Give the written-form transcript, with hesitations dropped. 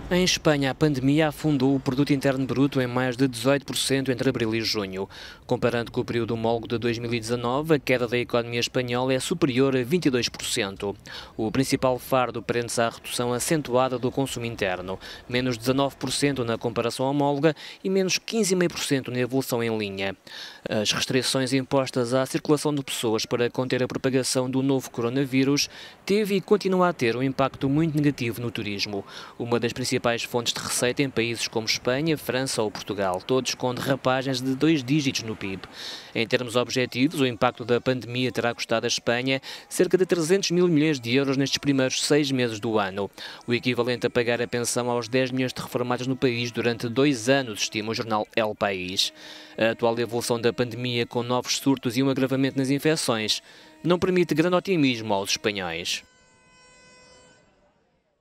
Em Espanha, a pandemia afundou o produto interno bruto em mais de 18% entre abril e junho. Comparando com o período homólogo de 2019, a queda da economia espanhola é superior a 22%. O principal fardo prende-se à redução acentuada do consumo interno, menos 19% na comparação homóloga e menos 15,5% na evolução em linha. As restrições impostas à circulação de pessoas para conter a propagação do novo coronavírus teve e continua a ter um impacto muito negativo no turismo, uma das principais fontes de receita em países como Espanha, França ou Portugal, todos com derrapagens de 2 dígitos no PIB. Em termos objetivos, o impacto da pandemia terá custado à Espanha cerca de 300 mil milhões de euros nestes primeiros 6 meses do ano, o equivalente a pagar a pensão aos 10 milhões de reformados no país durante 2 anos, estima o jornal El País. A atual evolução da pandemia, com novos surtos e um agravamento nas infecções, não permite grande otimismo aos espanhóis.